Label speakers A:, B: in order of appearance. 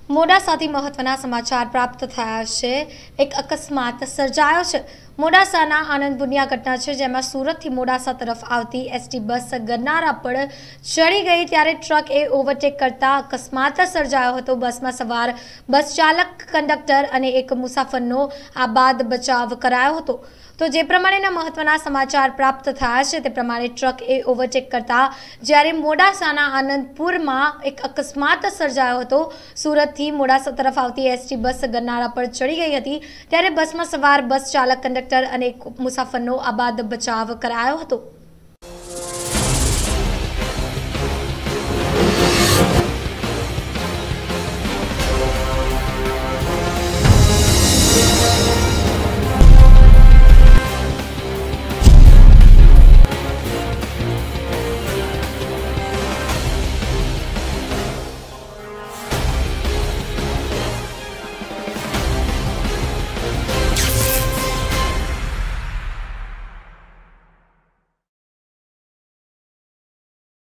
A: મોડાસાથી મહત્વના સમાચાર પ્રાપ્ત થયા છે। એક અકસ્માત સર્જાયો છે। મોડાસાના આનંદપુરની આ ઘટના છે, જેમાં સુરતથી મોડાસા તરફ આવતી એસટી બસ ગરનાળા પર ચડી ગઈ ત્યારે ટ્રકે ઓવરટેક કરતા અકસ્માત સર્જાયો હતો। બસમાં સવાર બસ ચાલક, કંડક્ટર અને એક મુસાફરનો આ બાદ બચાવ કરાયો હતો। તો જે પ્રમાણેના મહત્વના સમાચાર પ્રાપ્ત થયા છે તે પ્રમાણે ટ્રકે ઓવરટેક કરતા જ્યારે મોડાસાના આનંદપુરમાં એક અકસ્માત સર્જાયો હતો। સુરતથી મોડાસા તરફ આવતી એસટી બસ ગરનાળા પર ચડી ગઈ હતી ત્યારે બસમાં સવાર બસ ચાલક, કંડક્ટર અને એક મુસાફરનો આ બાદ બચાવ કરાયો હતો।